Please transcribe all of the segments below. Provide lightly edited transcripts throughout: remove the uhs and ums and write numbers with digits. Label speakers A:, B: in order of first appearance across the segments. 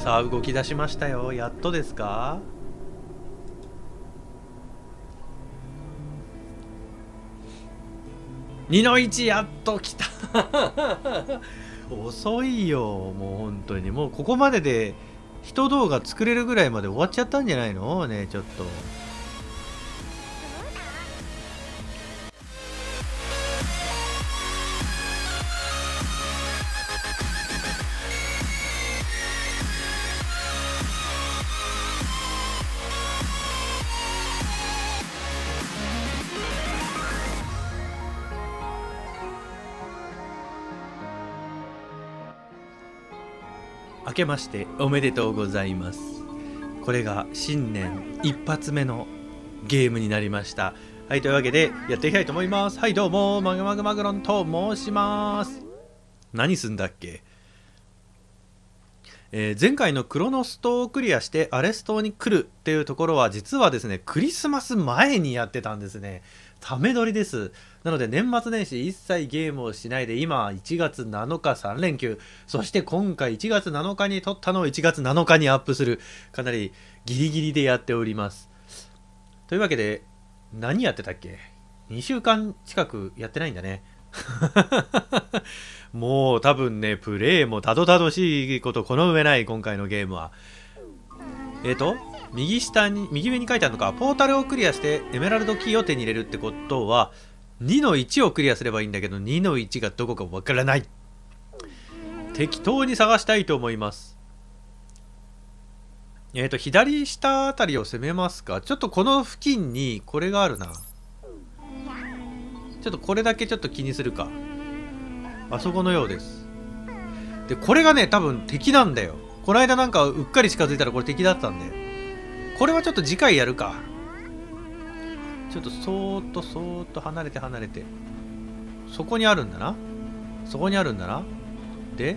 A: さあ動き出しましたよ。やっとですか。2の1やっと来た遅いよもう本当に。もうここまでで一動画作れるぐらいまで終わっちゃったんじゃないのね。ちょっと明けましておめでとうございます。これが新年一発目のゲームになりました。はい、というわけでやっていきたいと思います。はい、どうもマグマグマグロンと申します。何すんだっけ。前回のクロノス島をクリアしてアレス島に来るっていうところは実はですね、クリスマス前にやってたんですね。ため撮りです。なので年末年始一切ゲームをしないで、今1月7日3連休、そして今回1月7日に撮ったのを1月7日にアップする、かなりギリギリでやっております。というわけで何やってたっけ。2週間近くやってないんだねもう多分ね、プレイもたどたどしいことこの上ない。今回のゲームは右下に右上に書いてあるのか、ポータルをクリアしてエメラルドキーを手に入れるってことは2の1をクリアすればいいんだけど、2の1がどこかわからない。適当に探したいと思います。左下あたりを攻めますか。ちょっとこの付近にこれがあるな。ちょっとこれだけちょっと気にするか。あそこのようです。でこれがね多分敵なんだよ。この間なんかうっかり近づいたらこれ敵だったんで、これはちょっと次回やるか。ちょっとそーっと離れて離れて、そこにあるんだな。そこにあるんだな。で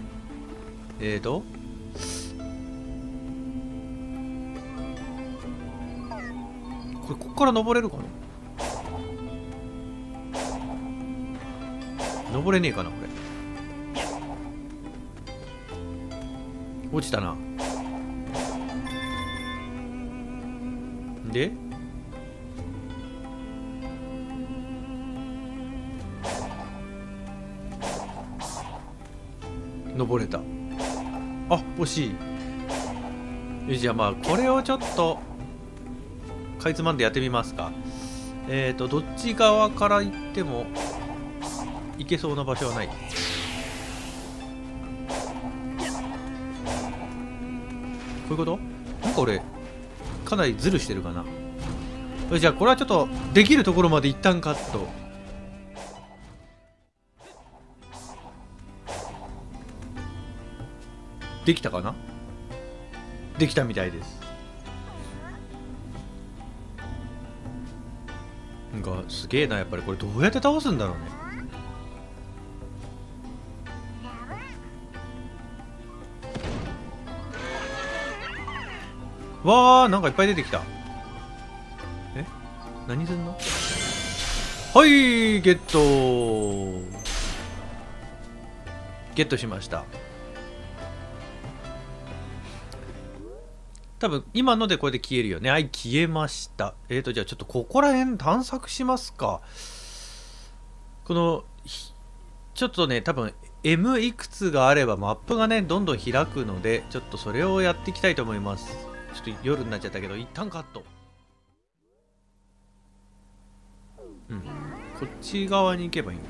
A: これこっから登れるかな。登れねえかなこれ。落ちたな。で登れた。あ、惜しい。じゃあまあこれをちょっとかいつまんでやってみますか。どっち側から行っても行けそうな場所はない。こういうこと？なんか俺かなりズルしてるかな。じゃあこれはちょっとできるところまで一旦カット。できたかな。できたみたいです。なんかすげえな。やっぱりこれどうやって倒すんだろうね。わー、なんかいっぱい出てきた。何すんの。はい、ゲットしました。多分今のでこれで消えるよね。はい、消えました。じゃあちょっとここら辺探索しますか。このちょっとね、多分 M いくつがあればマップがねどんどん開くので、ちょっとそれをやっていきたいと思います。ちょっと夜になっちゃったけど一旦カット。うん、こっち側に行けばいいのか。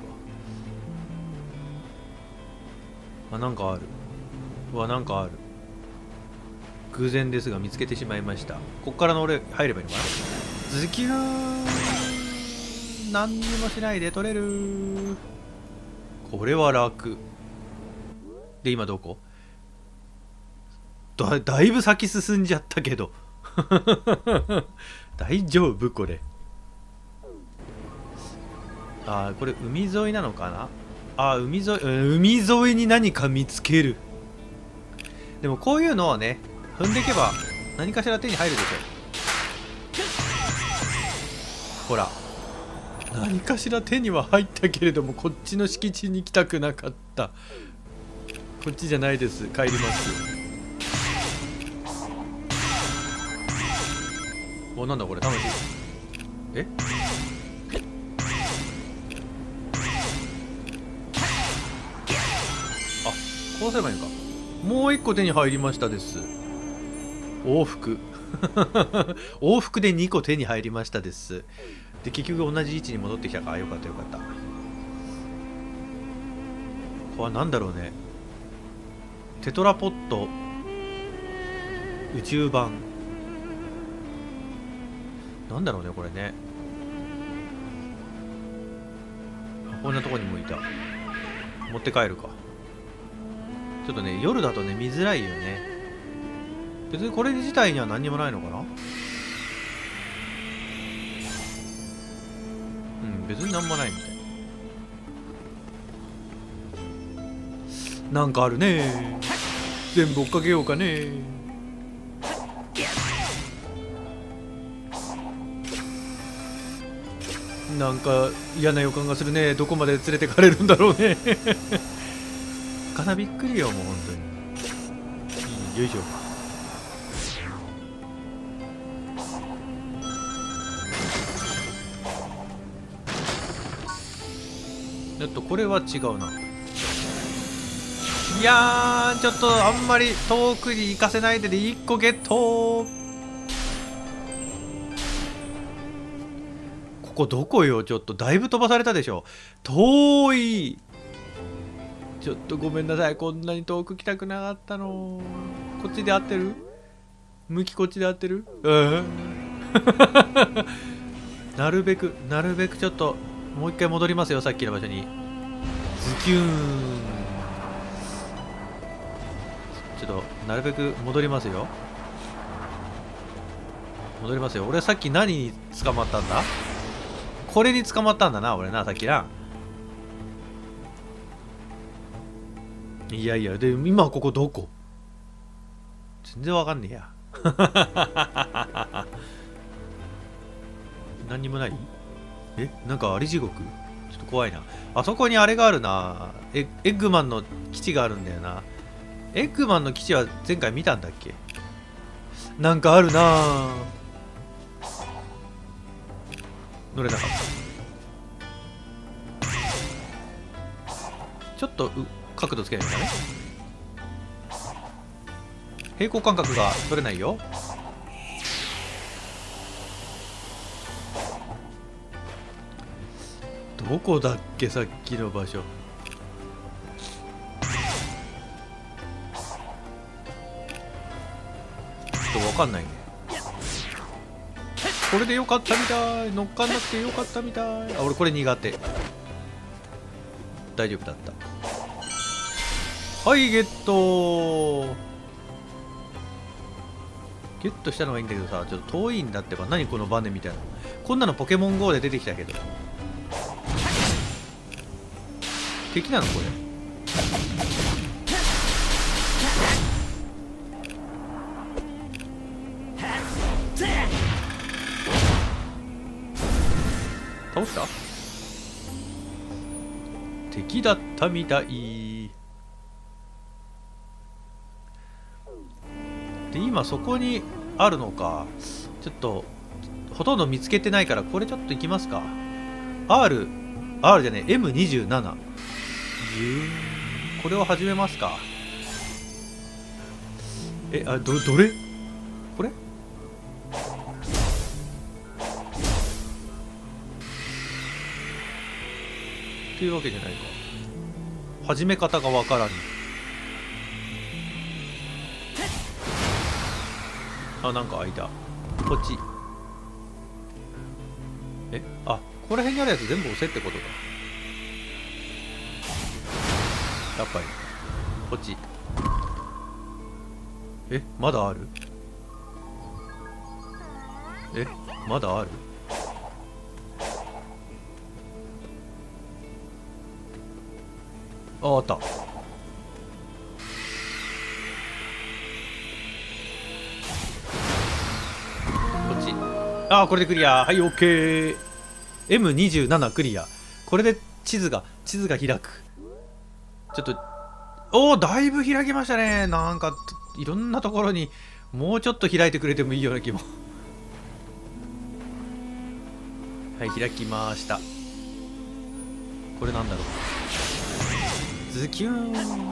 A: あ、なんかある。うわ、なんかある。偶然ですが見つけてしまいました。こっからの俺入ればいいのかな。ズキューン。何にもしないで取れる。これは楽で、今どこだいぶ先進んじゃったけど大丈夫これ。あー、これ海沿いなのかな。あー、海沿いに何か見つける。でもこういうのはね踏んでいけば何かしら手に入るでしょ。ほら、何かしら手には入ったけれども、こっちの敷地に行きたくなかった。こっちじゃないです。帰ります。 お、なんだこれ、楽しい。え、あ、こうすればいいのか。もう一個手に入りましたです。往復往復で2個手に入りましたです。で、結局同じ位置に戻ってきたか。よかったよかった。これは何だろうね。テトラポット宇宙版、なんだろうねこれね。こんなとこにもいた。持って帰るか。ちょっとね、夜だとね見づらいよね。別にこれ自体には何にもないのかな。うん、別に何もないみたい。なんかあるね。全部追っかけようかね。なんか嫌な予感がするね。どこまで連れてかれるんだろうねかな、びっくりよもう本当に。よいしょ。これは違うな。いやー、ちょっとあんまり遠くに行かせないでで1個ゲット。ここどこよ。ちょっとだいぶ飛ばされたでしょ。遠い。ちょっとごめんなさい。こんなに遠く来たくなかったの。こっちで合ってる？向きこっちで合ってる？なるべくちょっともう一回戻りますよ、さっきの場所に。ズキューン。ちょっとなるべく戻りますよ。戻りますよ。俺さっき何に捕まったんだ？これに捕まったんだな俺な、さっきな。いやいや、で今ここどこ？全然わかんねえや何にもない？え、なんかあり地獄？ちょっと怖いな。あそこにあれがあるな。エッグマンの基地があるんだよな。エッグマンの基地は前回見たんだっけ？なんかあるな。乗れなかった。ちょっと角度つけないんだね。平行感覚が取れないよ。どこだっけさっきの場所。ちょっと分かんないね。これでよかったみたい。乗っかんなくてよかったみたい。あ、俺これ苦手。大丈夫だった。はい、ゲット。ゲットしたのはいいんだけどさ、ちょっと遠いんだってば。何このバネみたいな。こんなのポケモン GO で出てきたけど。敵なのこれ。倒した？敵だったみたいで、今そこにあるのか。ちょっとほとんど見つけてないから、これちょっと行きますか。 R じゃねえ M27。これを始めますか。どれこれっていうわけじゃないか。始め方がわからん。あ、なんか開いた。こっち。あ、ここら辺にあるやつ全部押せってことか。やっぱりこっち。まだある？まだある？あった。こっち。これでクリア。はい、オッケー。 M27 クリア。これで地図が開く。ちょっとだいぶ開きましたね。なんかいろんなところにもうちょっと開いてくれてもいいような気もはい、開きました。これなんだろう。ズキューン。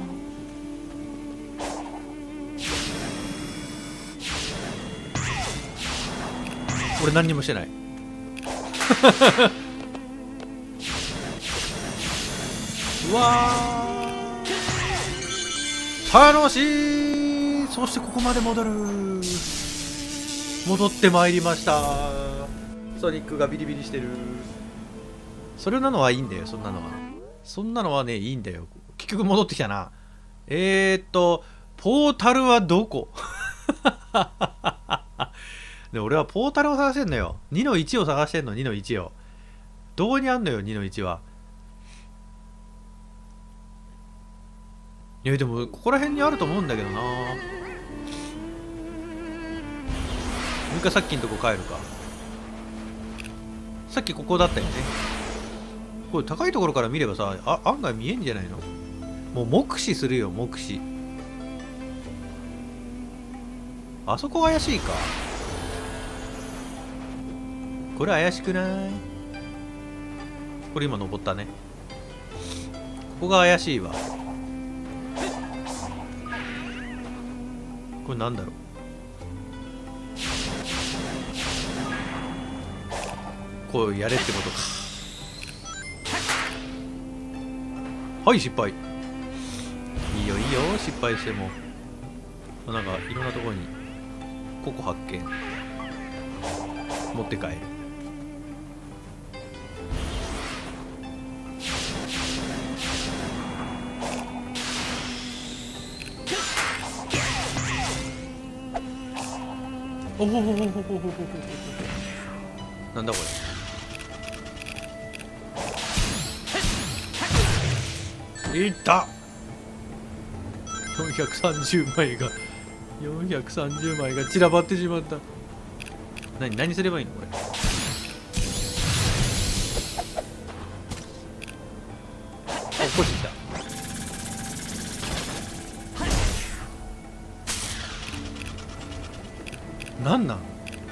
A: 俺何にもしてない。うわー、楽しい。そしてここまで戻ってまいりました。ソニックがビリビリしてる。それなのはいいんだよ。そんなのはね、いいんだよ。結局戻ってきたな。ポータルはどこ？で俺はポータルを探してんのよ。2の1を探してんの。2の1をどこにあんのよ。2の1は。いやでもここら辺にあると思うんだけどな。もう一回さっきのとこ帰るか。さっきここだったよね。これ高いところから見ればさ、案外見えんじゃないの。もう目視するよ、目視。あそこ怪しいか。これ怪しくない？これ今登ったね。ここが怪しいわ。これなんだろう。こうやれってことか。はい、失敗。いいよいいよ、失敗しても。なんかいろんなところにココ発見。持って帰る。おほほほほほほほほ。なんだこれ。いった。430枚が430枚が散らばってしまった。何すればいいのこれ。あ、落っこちてきた。なんなん。こ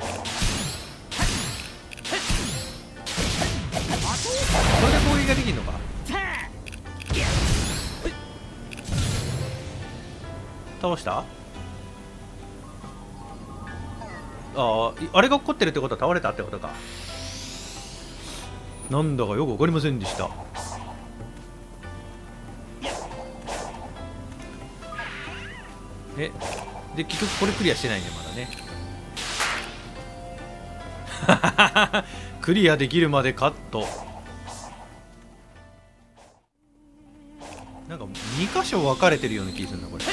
A: れで攻撃ができるのか。倒した。あれが起こってるってことは倒れたってことか。なんだかよく分かりませんでした。で結局これクリアしてないね、まだね。クリアできるまでカット。なんか2箇所分かれてるような気がするなこれ。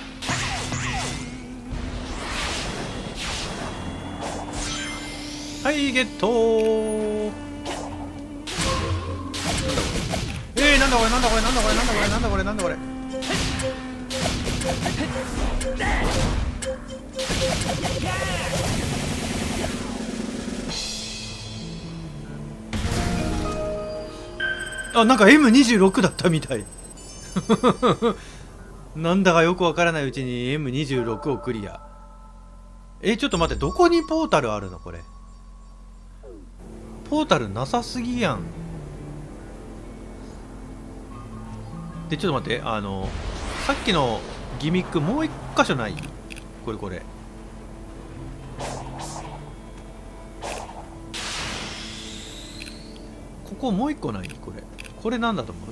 A: はいゲットー。なんだこれなんだこれなんだこれなんだこれなんだこれなんだこれ。あ、なんか M26 だったみたい。なんだかよくわからないうちに M26 をクリア。ちょっと待って、どこにポータルあるのこれ。ポータルなさすぎやん。でちょっと待って、さっきのギミックもう一箇所ない？これここもう一個ない？これなんだと思う？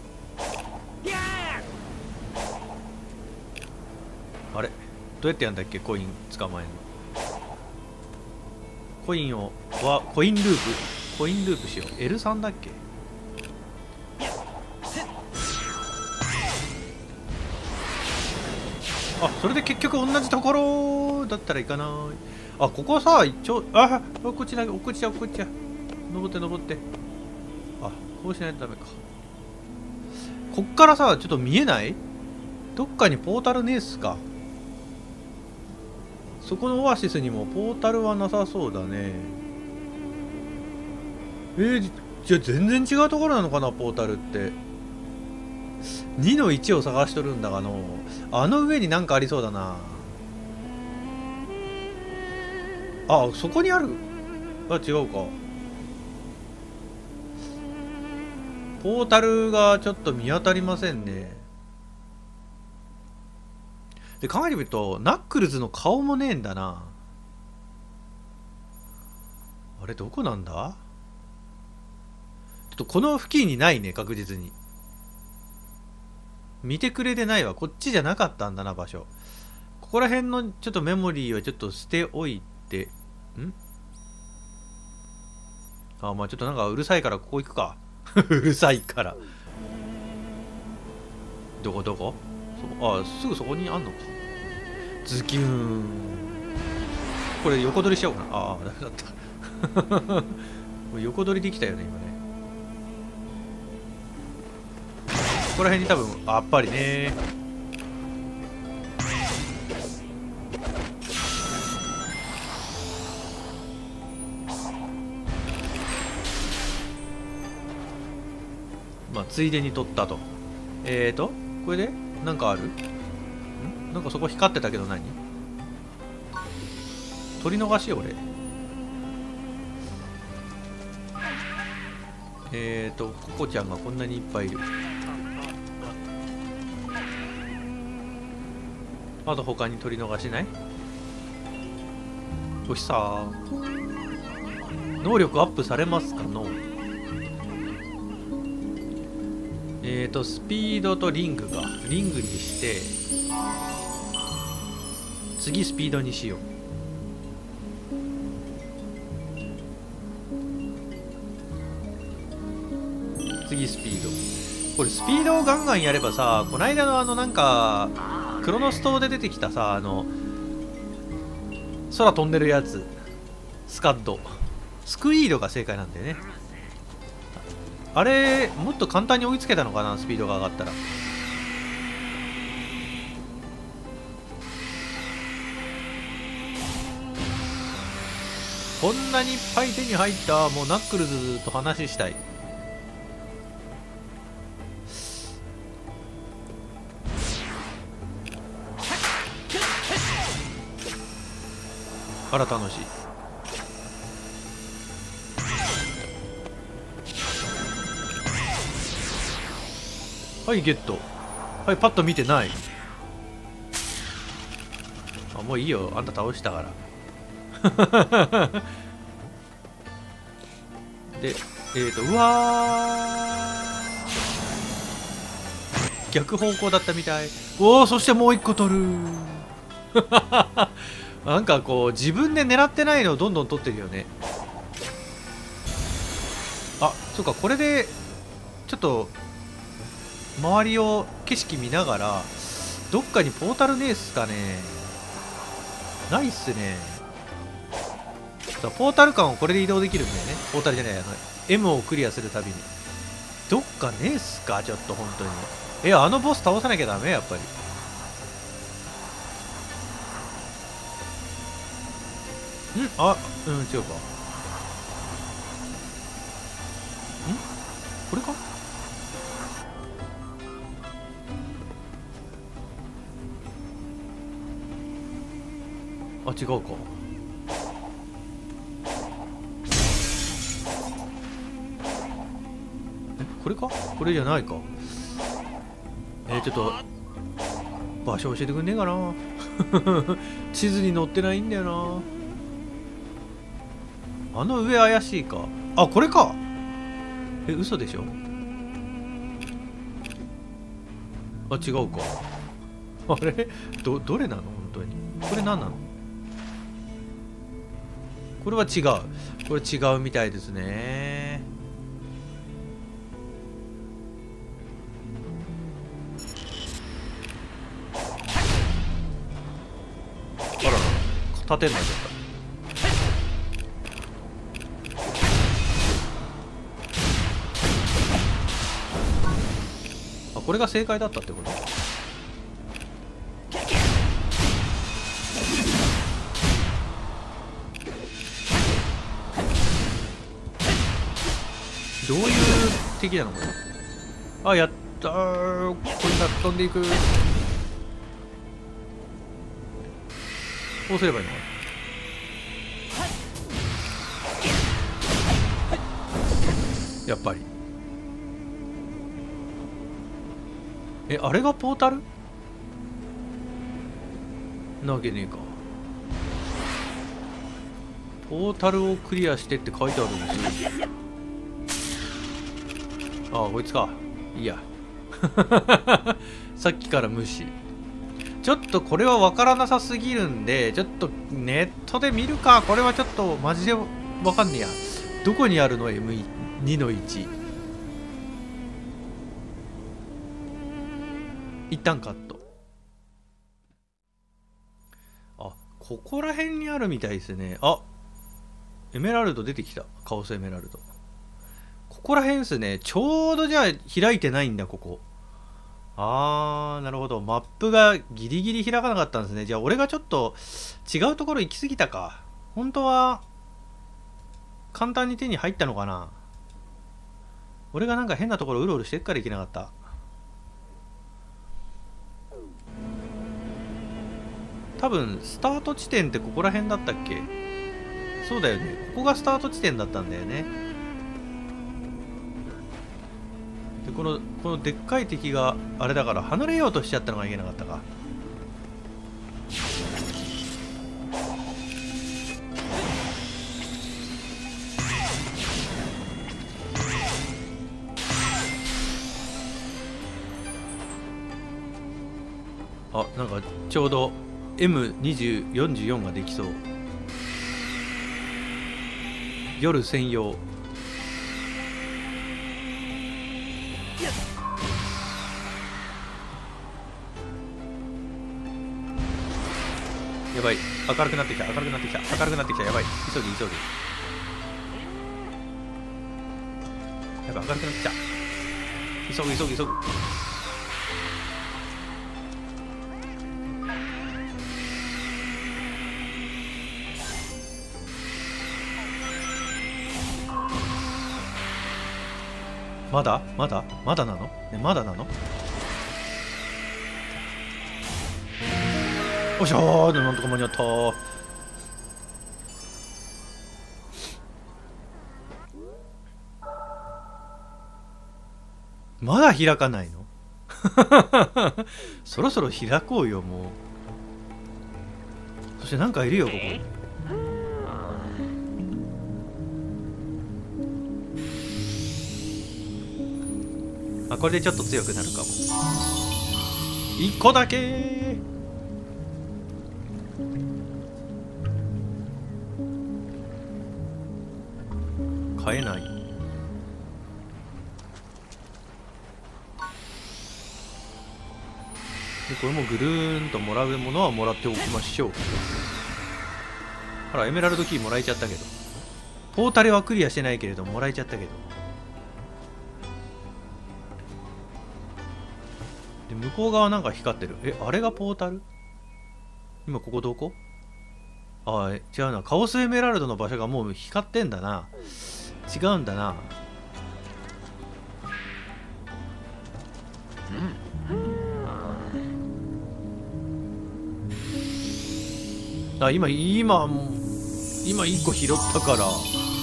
A: あれどうやってやんだっけ。コイン捕まえるの。コインループしよう。 L3 だっけ。あ、それで結局同じところだったらいかない。あ、ここさ一応、こっちだ、こっちだ。登ってあ、こうしないとダメか。こっからさちょっと見えない？どっかにポータルねえっすか。そこのオアシスにもポータルはなさそうだね。じゃあ全然違うところなのかなポータルって。2の1を探しとるんだがの、あの上になんかありそうだな。あ、そこにある。あ、違うか。 ポータルがちょっと見当たりませんね。で、考えてみるとナックルズの顔もねえんだな。あれどこなんだ。ちょっとこの付近にないね、確実に。見てくれてないわ。こっちじゃなかったんだな、場所。ここら辺のちょっとメモリーをちょっと捨ておいて。あ、まあちょっとなんかうるさいからここ行くか。うるさいから。どこどこ。あ、すぐそこにあんのか。ズキューン。これ横取りしちゃおうかな。ああ、ダメだった。横取りできたよね、今ね。ここら辺に多分、やっぱりね。まあ、ついでに取ったと。これでなんかある？なんかそこ光ってたけど何？取り逃し俺。ココちゃんがこんなにいっぱいいる。あと他に取り逃しない？よしさー。能力アップされますかの？スピードとリングにして次スピードにしよう。次スピード。これスピードをガンガンやればさ、こないだのなんかクロノス島で出てきたさ、空飛んでるやつ、スカッド、スクイードが正解なんだよね。あれもっと簡単に追いつけたのかな、スピードが上がったら。こんなにいっぱい手に入った。もうナックルズと話したい。あら楽しい。はいゲット。はい、パッと見てない。あ、もういいよ、あんた倒したからでうわー、逆方向だったみたい。おお、そしてもう一個取るなんかこう自分で狙ってないのをどんどん取ってるよね。あ、そうか、これでちょっと周りを景色見ながら、どっかにポータルねえっすかね。ないっすね。ポータル間をこれで移動できるんだよね。ポータルじゃない、M をクリアするたびに。どっかねえっすか、ちょっと本当に。あのボス倒さなきゃダメ、やっぱり。あ、違うか。これか。あ、違うか。これか。これじゃないか。ちょっと場所教えてくんねえかな地図に載ってないんだよな。あの上怪しいか。あ、これか。嘘でしょ。あ、違うか。あれ、どれなの本当に。これ何なの。これは違う。これ違うみたいですね。あらら、立てんなっちゃった。あ、これが正解だったってこと。どういう敵なのこれ。あ、やったー。これが飛んでいく。こうすればいいのかな。やっぱりあれがポータルなわけねえか。ポータルをクリアしてって書いてあるんですよ。ああ、こいつか。いいや。さっきから無視。ちょっとこれは分からなさすぎるんで、ちょっとネットで見るか。これはちょっとマジで分かんねえや。どこにあるの ?M2 の1。一旦カット。あ、ここら辺にあるみたいですね。あ、エメラルド出てきた。カオスエメラルド。ここら辺ですね。ちょうどじゃあ開いてないんだ、ここ。あー、なるほど。マップがギリギリ開かなかったんですね。じゃあ俺がちょっと違うところ行き過ぎたか。本当は簡単に手に入ったのかな。俺がなんか変なところうろうろしてっから行けなかった。多分スタート地点ってここら辺だったっけ。そうだよね。ここがスタート地点だったんだよね。でこのでっかい敵があれだから離れようとしちゃったのがいけなかったか。あ、なんかちょうど M2044 ができそう。夜専用。やばい、明るくなってきた、明るくなってきた、明るくなってきた。やばい、急ぎ急ぎ。やばい、明るくなってきた。急ぐ急ぐ急ぐ。まだまだまだなの？まだなの？おっしゃー、なんとか間に合ったー。まだ開かないの？そろそろ開こうよ、もう。そしてなんかいるよ、ここに。あ、これでちょっと強くなるかも。1個だけー。買えない。で、これもぐるーんともらうものはもらっておきましょう。ほら、エメラルドキーもらえちゃったけど。ポータルはクリアしてないけれどもらえちゃったけど。で、向こう側なんか光ってる。あれがポータル？今ここどこ？ああ、違うな。カオスエメラルドの場所がもう光ってんだな。違うんだな。あ、今1個拾ったから。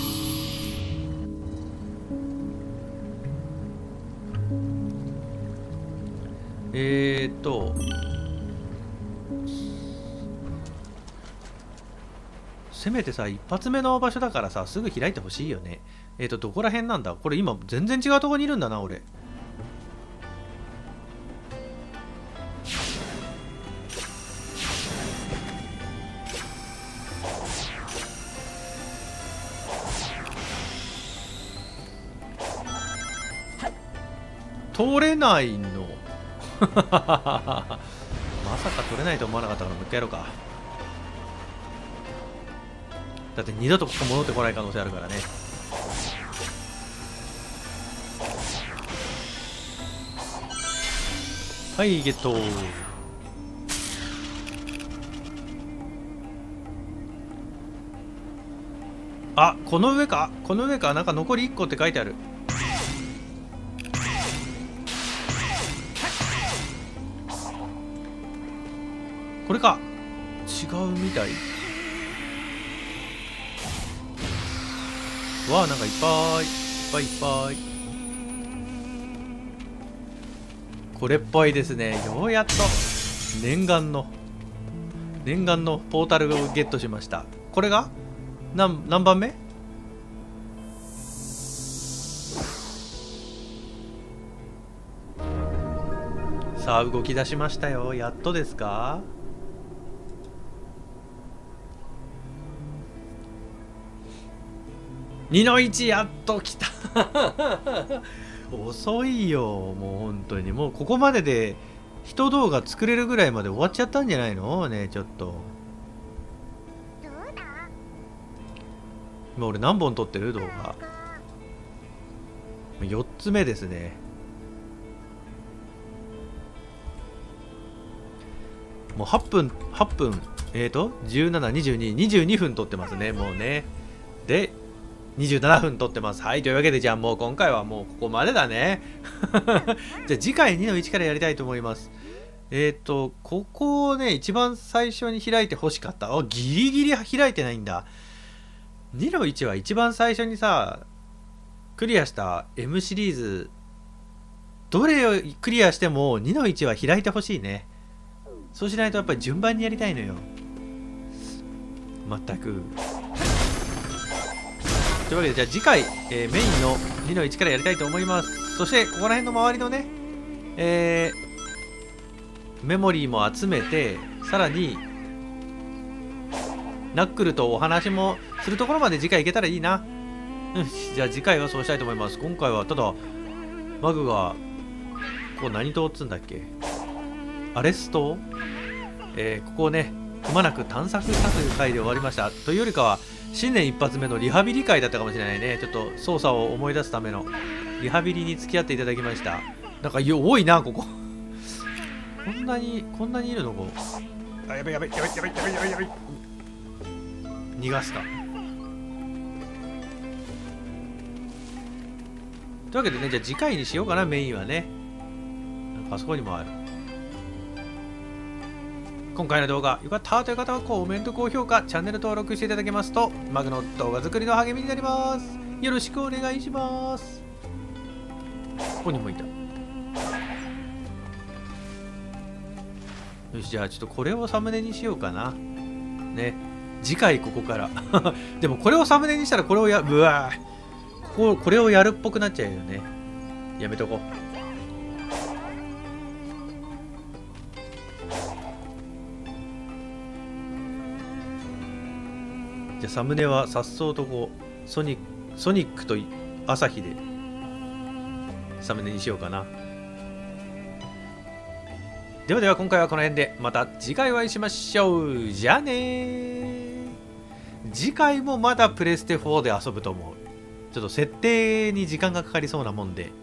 A: せめてさ、一発目の場所だからさ、すぐ開いてほしいよね。どこら辺なんだこれ。今全然違うとこにいるんだな、俺。通れないの？まさか取れないと思わなかったからもう一回やろうか。だって二度とここ戻ってこない可能性あるからね。はい、ゲット。あ、この上か、この上か。なんか残り1個って書いてある。これか。違うみたい。わあ、なんかいっぱいいっぱいいっぱい。 これっぽいですね。ようやっと念願のポータルをゲットしました。これが何番目？さあ動き出しましたよ。やっとですか。2の1やっと来た遅いよ。もう本当にもうここまでで一動画作れるぐらいまで終わっちゃったんじゃないのね。ちょっと今俺何本撮ってる動画4つ目ですね。もう8分1722分撮ってますね。もうね。で27分撮ってます。はい、というわけでじゃあもう今回はもうここまでだねじゃあ次回2の1からやりたいと思います。ここをね一番最初に開いて欲しかった。ギリギリ開いてないんだ。2の1は一番最初にさクリアした M シリーズどれをクリアしても2の1は開いてほしいね。そうしないとやっぱり順番にやりたいのよ。まったく。というわけでじゃあ次回、メインの2の1からやりたいと思います。そしてここら辺の周りのね、メモリーも集めて、さらにナックルとお話もするところまで次回いけたらいいな。じゃあ次回はそうしたいと思います。今回はただマグがここ何島っつんだっけ、アレス島、ここをねくまなく探索したという回で終わりました。というよりかは新年一発目のリハビリ会だったかもしれないね。ちょっと操作を思い出すためのリハビリに付き合っていただきました。なんか多いなこここんなにいるのこう。やばい逃がすか。というわけでね、じゃあ次回にしようかな。メインはねなんかあそこにもある。今回の動画良かったという方はコメント高評価チャンネル登録していただけますとマグの動画作りの励みになります。よろしくお願いします。ここにもいた。よし、じゃあちょっとこれをサムネにしようかなね。次回ここからでもこれをサムネにしたらこれをこれをやるっぽくなっちゃうよね。やめとこう。じゃあサムネはさっそうとこうソニックと朝日でサムネにしようかな。では今回はこの辺でまた次回お会いしましょう。じゃあねー。次回もまだプレステ4で遊ぶと思う。ちょっと設定に時間がかかりそうなもんで